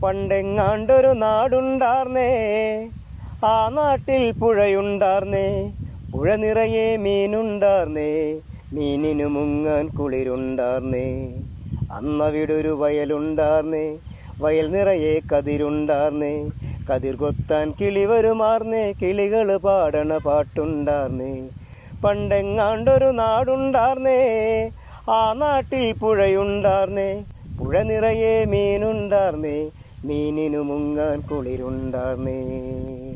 പണ്ടെങ്ങാണ്ടൊരു നാടുണ്ടാർന്നേ, ആ നാട്ടിൽ പുഴയുണ്ടാർന്നേ, പുഴ നിറയെ മീനുണ്ടാർന്നേ, മീനിനു മുങ്ങാൻ കുളിരുണ്ടാർന്നേ. അന്നവിടൊരു വയലുണ്ടാർന്നേ, വയൽ നിറയെ കതിരുണ്ടാർന്നേ, കതിർ കൊത്താൻ കിളി വരുമാർന്നേ, കിളികൾ പാടണ പാട്ടുണ്ടാർന്നേ. പണ്ടെങ്ങാണ്ടൊരു നാടുണ്ടാർന്നേ, ആ നാട്ടിൽ പുഴയുണ്ടാർന്നേ, പുഴ നിറയെ മീനുണ്ടാർന്നേ, മീനിനു മുങ്ങാൻ കുളിരുണ്ടാർന്നേ.